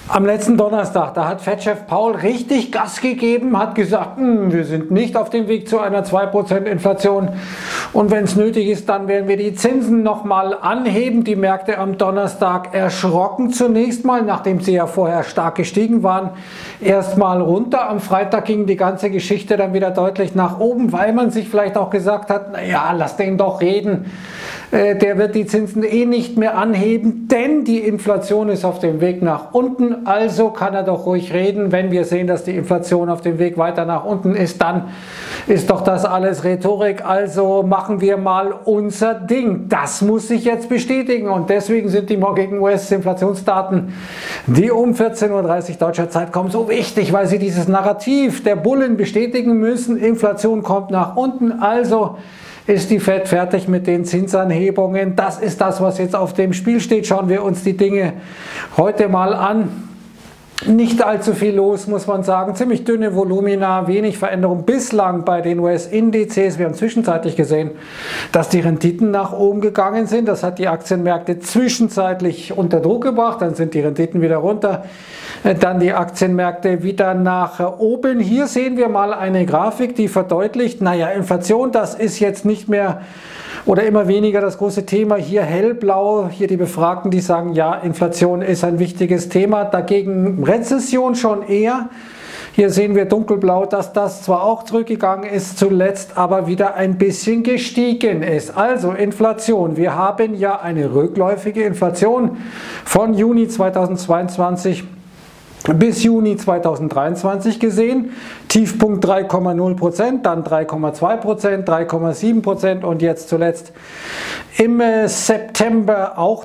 Am letzten Donnerstag, da hat Fed-Chef Powell richtig Gas gegeben, hat gesagt, wir sind nicht auf dem Weg zu einer 2% Inflation und wenn es nötig ist, dann werden wir die Zinsen nochmal anheben. Die Märkte am Donnerstag erschrocken zunächst mal, nachdem sie ja vorher stark gestiegen waren, erstmal runter. Am Freitag ging die ganze Geschichte dann wieder deutlich nach oben, weil man sich vielleicht auch gesagt hat, naja, lass den doch reden. Der wird die Zinsen eh nicht mehr anheben, denn die Inflation ist auf dem Weg nach unten, also kann er doch ruhig reden. Wenn wir sehen, dass die Inflation auf dem Weg weiter nach unten ist, dann ist doch das alles Rhetorik, also machen wir mal unser Ding. Das muss sich jetzt bestätigen und deswegen sind die morgigen US-Inflationsdaten, die um 14:30 Uhr deutscher Zeit kommen, so wichtig, weil sie dieses Narrativ der Bullen bestätigen müssen. Inflation kommt nach unten, also ist die Fed fertig mit den Zinsanhebungen. Das ist das, was jetzt auf dem Spiel steht. Schauen wir uns die Dinge heute mal an. Nicht allzu viel los, muss man sagen. Ziemlich dünne Volumina, wenig Veränderung bislang bei den US-Indizes. Wir haben zwischenzeitlich gesehen, dass die Renditen nach oben gegangen sind. Das hat die Aktienmärkte zwischenzeitlich unter Druck gebracht. Dann sind die Renditen wieder runter. Dann die Aktienmärkte wieder nach oben. Hier sehen wir mal eine Grafik, die verdeutlicht, naja, Inflation, das ist jetzt nicht mehr oder immer weniger das große Thema. Hier hellblau, hier die Befragten, die sagen, ja, Inflation ist ein wichtiges Thema. Dagegen Rezession schon eher. Hier sehen wir dunkelblau, dass das zwar auch zurückgegangen ist zuletzt, aber wieder ein bisschen gestiegen ist. Also Inflation. Wir haben ja eine rückläufige Inflation von Juni 2022 bis Juni 2023 gesehen. Tiefpunkt 3,0%, dann 3,2%, 3,7% und jetzt zuletzt im September auch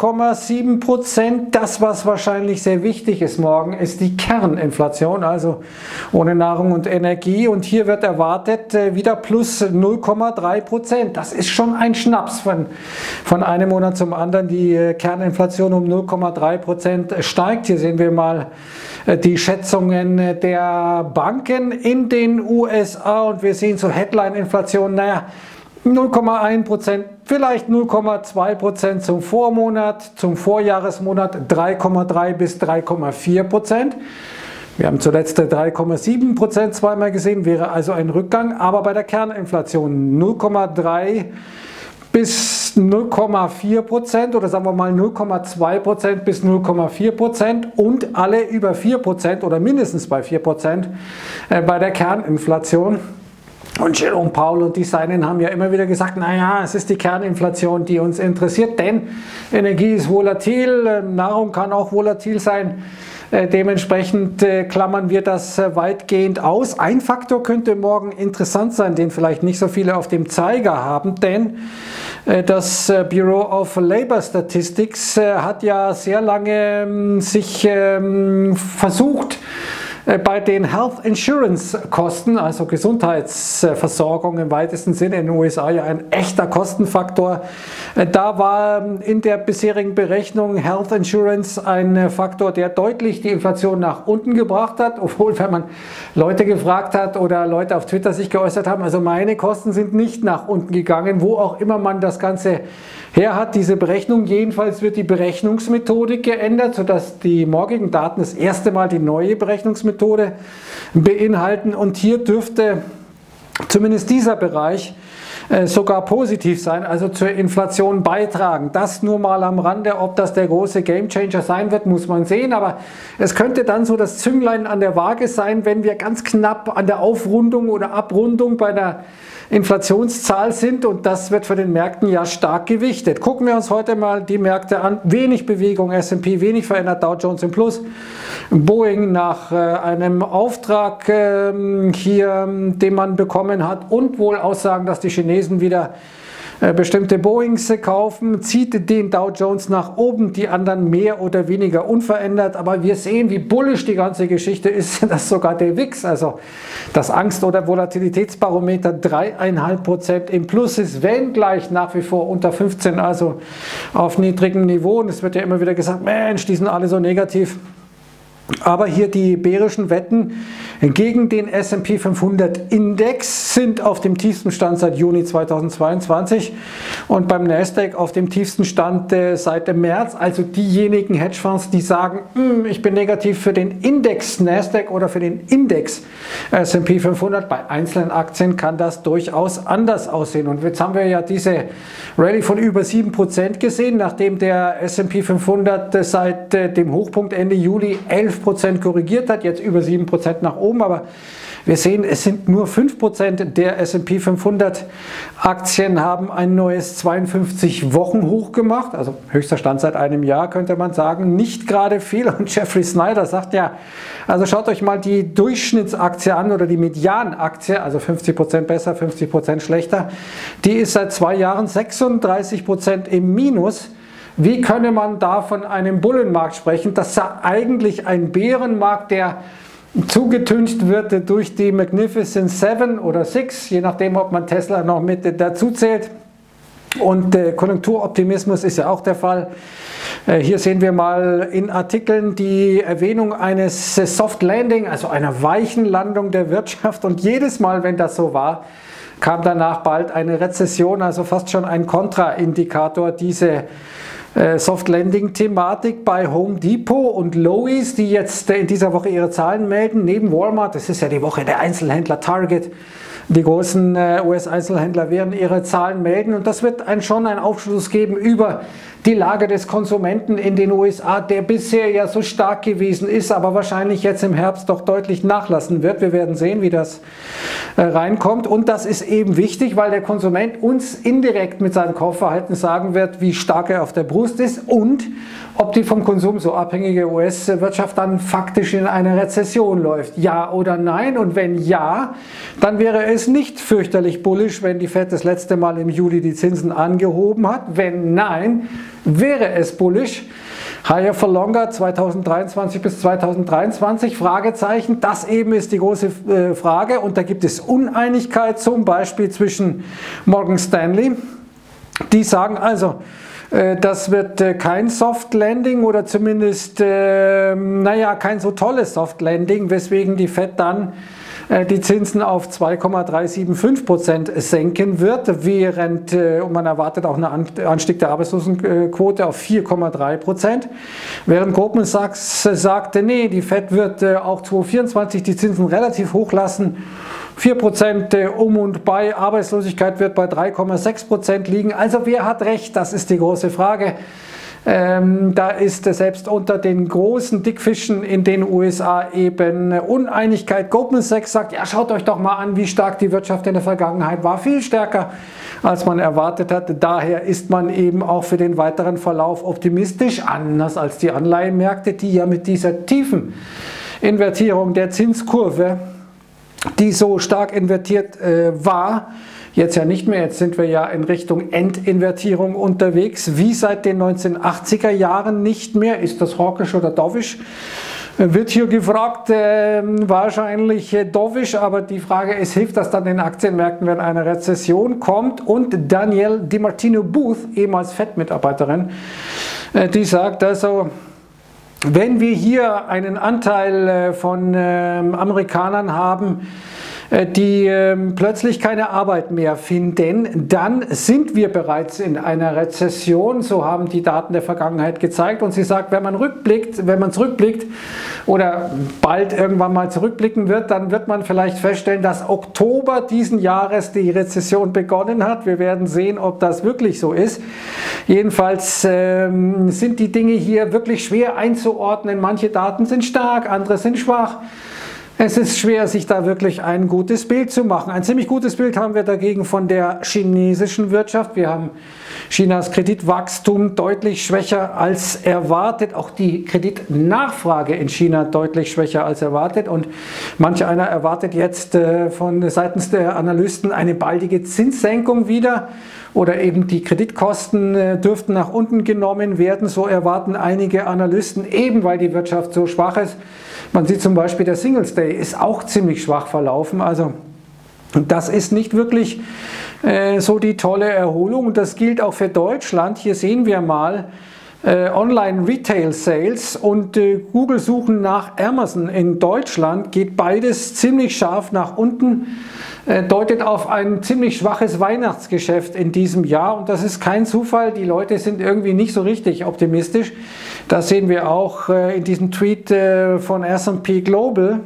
3,7%. Das, was wahrscheinlich sehr wichtig ist morgen, ist die Kerninflation, also ohne Nahrung und Energie. Und hier wird erwartet wieder plus 0,3%. Das ist schon ein Schnaps von einem Monat zum anderen. Die Kerninflation um 0,3% steigt. Hier sehen wir mal die Schätzungen der Banken in den USA und wir sehen so Headline-Inflation, naja, 0,1%, vielleicht 0,2% zum Vormonat, zum Vorjahresmonat 3,3 bis 3,4%. Wir haben zuletzt 3,7% zweimal gesehen, wäre also ein Rückgang, aber bei der Kerninflation 0,3 bis 0,4% oder sagen wir mal 0,2% bis 0,4% und alle über 4% oder mindestens bei 4% bei der Kerninflation. Und Jerome Powell und die Seinen haben ja immer wieder gesagt, naja, es ist die Kerninflation, die uns interessiert, denn Energie ist volatil, Nahrung kann auch volatil sein. Dementsprechend klammern wir das weitgehend aus. Ein Faktor könnte morgen interessant sein, den vielleicht nicht so viele auf dem Zeiger haben, denn das Bureau of Labor Statistics hat ja sehr lange sich versucht, bei den Health Insurance Kosten, also Gesundheitsversorgung im weitesten Sinne in den USA ja ein echter Kostenfaktor. Da war in der bisherigen Berechnung Health Insurance ein Faktor, der deutlich die Inflation nach unten gebracht hat, obwohl, wenn man Leute gefragt hat oder Leute auf Twitter sich geäußert haben, also meine Kosten sind nicht nach unten gegangen, wo auch immer man das Ganze her hat, diese Berechnung. Jedenfalls wird die Berechnungsmethodik geändert, sodass die morgigen Daten das erste Mal die neue Berechnungsmethode beinhalten und hier dürfte zumindest dieser Bereich sogar positiv sein, also zur Inflation beitragen. Das nur mal am Rande, ob das der große Gamechanger sein wird, muss man sehen, aber es könnte dann so das Zünglein an der Waage sein, wenn wir ganz knapp an der Aufrundung oder Abrundung bei der Inflationszahl sind und das wird für den Märkten ja stark gewichtet. Gucken wir uns heute mal die Märkte an. Wenig Bewegung, S&P wenig verändert, Dow Jones im Plus. Boeing nach einem Auftrag hier, den man bekommen hat und wohl Aussagen, dass die Chinesen wieder bestimmte Boeings kaufen, zieht den Dow Jones nach oben, die anderen mehr oder weniger unverändert, aber wir sehen, wie bullisch die ganze Geschichte ist, dass sogar der WIX, also das Angst- oder Volatilitätsbarometer 3,5% im Plus ist, wenngleich nach wie vor unter 15, also auf niedrigem Niveau und es wird ja immer wieder gesagt, Mensch, die sind alle so negativ. Aber hier die bärischen Wetten, gegen den S&P 500 Index, sind auf dem tiefsten Stand seit Juni 2022 und beim Nasdaq auf dem tiefsten Stand seit dem März. Also diejenigen Hedgefonds, die sagen, ich bin negativ für den Index Nasdaq oder für den Index S&P 500, bei einzelnen Aktien kann das durchaus anders aussehen. Und jetzt haben wir ja diese Rallye von über 7% gesehen, nachdem der S&P 500 seit dem Hochpunkt Ende Juli 11% korrigiert hat, jetzt über 7% nach oben, aber wir sehen, es sind nur 5% der S&P 500 Aktien haben ein neues 52-Wochen-Hoch gemacht, also höchster Stand seit einem Jahr, könnte man sagen, nicht gerade viel. Und Jeffrey Snyder sagt ja, also schaut euch mal die Durchschnittsaktie an oder die Medianaktie, also 50% besser, 50% schlechter, die ist seit 2 Jahren 36% im Minus. Wie könne man da von einem Bullenmarkt sprechen? Das ist eigentlich ein Bärenmarkt, der zugetüncht wird durch die Magnificent Seven oder Six, je nachdem, ob man Tesla noch mit dazu zählt. Und Konjunkturoptimismus ist ja auch der Fall. Hier sehen wir mal in Artikeln die Erwähnung eines Soft Landing, also einer weichen Landung der Wirtschaft. Und jedes Mal, wenn das so war, kam danach bald eine Rezession, also fast schon ein Kontraindikator, diese Soft Landing Thematik bei Home Depot und Lowe's, die jetzt in dieser Woche ihre Zahlen melden, neben Walmart, das ist ja die Woche der Einzelhändler, Target, die großen US-Einzelhändler werden ihre Zahlen melden und das wird schon einen Aufschluss geben über die Lage des Konsumenten in den USA, der bisher ja so stark gewesen ist, aber wahrscheinlich jetzt im Herbst doch deutlich nachlassen wird. Wir werden sehen, wie das reinkommt und das ist eben wichtig, weil der Konsument uns indirekt mit seinem Kaufverhalten sagen wird, wie stark er auf der Brust ist und ob die vom Konsum so abhängige US-Wirtschaft dann faktisch in eine Rezession läuft. Ja oder nein? Und wenn ja, dann wäre es nicht fürchterlich bullisch, wenn die Fed das letzte Mal im Juli die Zinsen angehoben hat. Wenn nein, wäre es bullish. Higher for longer 2023 bis 2023, Fragezeichen, das eben ist die große Frage und da gibt es Uneinigkeit, zum Beispiel zwischen Morgan Stanley, die sagen also, das wird kein Soft Landing oder zumindest, kein so tolles Soft Landing, weswegen die Fed dann die Zinsen auf 2,375% senken wird, während man erwartet auch einen Anstieg der Arbeitslosenquote auf 4,3%, während Goldman Sachs sagte, nee, die Fed wird auch 2024 die Zinsen relativ hoch lassen, 4% und bei, Arbeitslosigkeit wird bei 3,6% liegen. Also wer hat recht, das ist die große Frage. Da ist selbst unter den großen Dickfischen in den USA eben Uneinigkeit. Goldman Sachs sagt, ja, schaut euch doch mal an, wie stark die Wirtschaft in der Vergangenheit war. Viel stärker, als man erwartet hatte. Daher ist man eben auch für den weiteren Verlauf optimistisch, anders als die Anleihenmärkte, die ja mit dieser tiefen Invertierung der Zinskurve, die so stark invertiert war, jetzt ja nicht mehr, jetzt sind wir ja in Richtung Endinvertierung unterwegs, wie seit den 1980er Jahren nicht mehr. Ist das hawkisch oder dovish? Wird hier gefragt, wahrscheinlich dovish, aber die Frage ist, hilft das dann den Aktienmärkten, wenn eine Rezession kommt? Und Danielle DiMartino Booth, ehemals Fed-Mitarbeiterin, die sagt also, wenn wir hier einen Anteil von Amerikanern haben, die plötzlich keine Arbeit mehr finden, dann sind wir bereits in einer Rezession, so haben die Daten der Vergangenheit gezeigt. Und sie sagt, wenn man zurückblickt oder bald irgendwann mal zurückblicken wird, dann wird man vielleicht feststellen, dass Oktober diesen Jahres die Rezession begonnen hat. Wir werden sehen, ob das wirklich so ist. Jedenfalls sind die Dinge hier wirklich schwer einzuordnen. Manche Daten sind stark, andere sind schwach. Es ist schwer, sich da wirklich ein gutes Bild zu machen. Ein ziemlich gutes Bild haben wir dagegen von der chinesischen Wirtschaft. Wir haben Chinas Kreditwachstum deutlich schwächer als erwartet. Auch die Kreditnachfrage in China deutlich schwächer als erwartet. Und manch einer erwartet jetzt von seitens der Analysten eine baldige Zinssenkung wieder. Oder eben die Kreditkosten dürften nach unten genommen werden. So erwarten einige Analysten, eben weil die Wirtschaft so schwach ist. Man sieht zum Beispiel, der Singles Day ist auch ziemlich schwach verlaufen. Also das ist nicht wirklich so die tolle Erholung. Und das gilt auch für Deutschland. Hier sehen wir mal Online-Retail-Sales und Google suchen nach Amazon in Deutschland, geht beides ziemlich scharf nach unten, deutet auf ein ziemlich schwaches Weihnachtsgeschäft in diesem Jahr und das ist kein Zufall, die Leute sind irgendwie nicht so richtig optimistisch. Das sehen wir auch in diesem Tweet von S&P Global.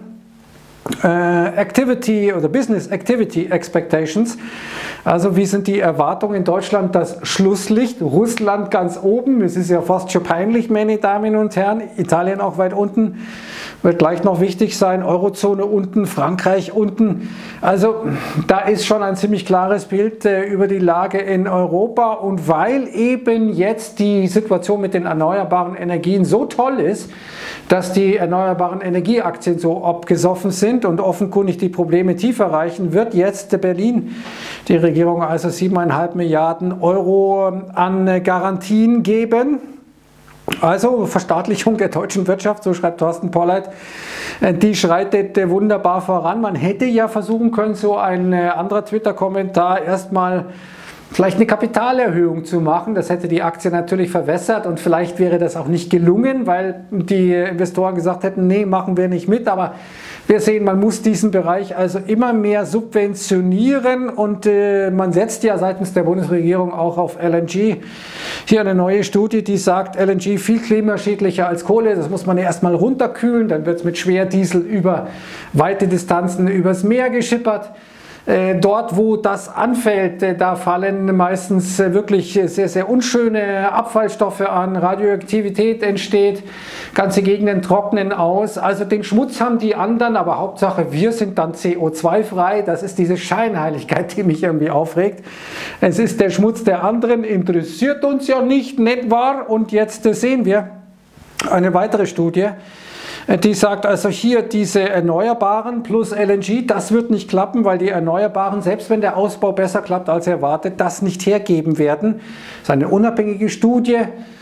Activity oder Business Activity Expectations, also wie sind die Erwartungen in Deutschland, das Schlusslicht, Russland ganz oben, es ist ja fast schon peinlich, meine Damen und Herren, Italien auch weit unten, wird gleich noch wichtig sein, Eurozone unten, Frankreich unten, also da ist schon ein ziemlich klares Bild über die Lage in Europa und weil eben jetzt die Situation mit den erneuerbaren Energien so toll ist, dass die erneuerbaren Energieaktien so abgesoffen sind und offenkundig die Probleme tiefer reichen, wird jetzt Berlin, die Regierung also 7,5 Milliarden Euro an Garantien geben. Also Verstaatlichung der deutschen Wirtschaft, so schreibt Thorsten Polleit, die schreitet wunderbar voran. Man hätte ja versuchen können, so ein anderer Twitter-Kommentar erstmal vielleicht eine Kapitalerhöhung zu machen, das hätte die Aktie natürlich verwässert und vielleicht wäre das auch nicht gelungen, weil die Investoren gesagt hätten, nee, machen wir nicht mit, aber wir sehen, man muss diesen Bereich also immer mehr subventionieren und man setzt ja seitens der Bundesregierung auch auf LNG. Hier eine neue Studie, die sagt, LNG viel klimaschädlicher als Kohle, das muss man ja erstmal runterkühlen, dann wird es mit Schwerdiesel über weite Distanzen übers Meer geschippert. Dort, wo das anfällt, da fallen meistens wirklich sehr, sehr unschöne Abfallstoffe an, Radioaktivität entsteht, ganze Gegenden trocknen aus. Also den Schmutz haben die anderen, aber Hauptsache wir sind dann CO2-frei. Das ist diese Scheinheiligkeit, die mich irgendwie aufregt. Es ist der Schmutz der anderen, interessiert uns ja nicht wahr? Und jetzt sehen wir eine weitere Studie, die sagt also hier diese Erneuerbaren plus LNG, das wird nicht klappen, weil die Erneuerbaren, selbst wenn der Ausbau besser klappt als erwartet, das nicht hergeben werden. Das ist eine unabhängige Studie,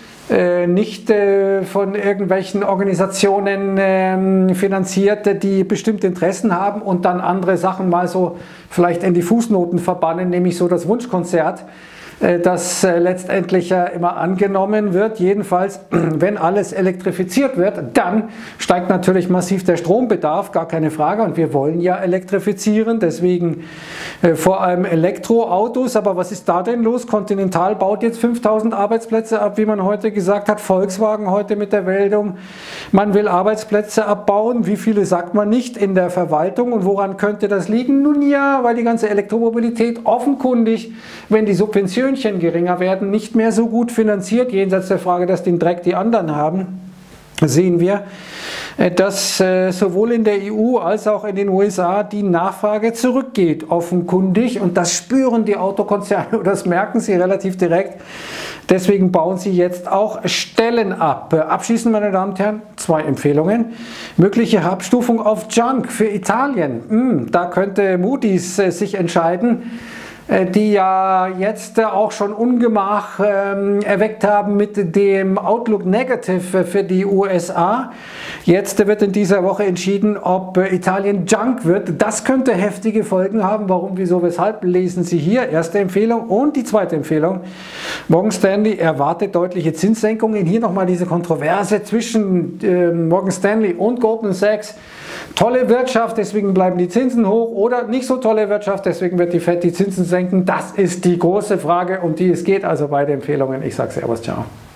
nicht von irgendwelchen Organisationen finanziert, die bestimmte Interessen haben und dann andere Sachen mal so vielleicht in die Fußnoten verbannen, nämlich so das Wunschkonzert, das letztendlich ja immer angenommen wird. Jedenfalls, wenn alles elektrifiziert wird, dann steigt natürlich massiv der Strombedarf, gar keine Frage. Und wir wollen ja elektrifizieren, deswegen vor allem Elektroautos. Aber was ist da denn los? Continental baut jetzt 5000 Arbeitsplätze ab, wie man heute gesagt hat. Volkswagen heute mit der Meldung, man will Arbeitsplätze abbauen. Wie viele sagt man nicht in der Verwaltung. Und woran könnte das liegen? Nun ja, weil die ganze Elektromobilität offenkundig, wenn die Subventionen geringer werden, nicht mehr so gut finanziert, jenseits der Frage, dass den Dreck die anderen haben, sehen wir, dass sowohl in der EU als auch in den USA die Nachfrage zurückgeht, offenkundig, und das spüren die Autokonzerne und das merken sie relativ direkt. Deswegen bauen sie jetzt auch Stellen ab. Abschließend, meine Damen und Herren, 2 Empfehlungen. Mögliche Abstufung auf Junk für Italien. Da könnte Moody's sich entscheiden, die ja jetzt auch schon Ungemach erweckt haben mit dem Outlook Negative für die USA. Jetzt wird in dieser Woche entschieden, ob Italien Junk wird. Das könnte heftige Folgen haben. Warum, wieso, weshalb, lesen Sie hier. Erste Empfehlung. Und die zweite Empfehlung. Morgan Stanley erwartet deutliche Zinssenkungen. Hier nochmal diese Kontroverse zwischen Morgan Stanley und Goldman Sachs. Tolle Wirtschaft, deswegen bleiben die Zinsen hoch, oder nicht so tolle Wirtschaft, deswegen wird die Fed die Zinsen senken. Das ist die große Frage, um die es geht. Also beide Empfehlungen. Ich sage Servus, ciao.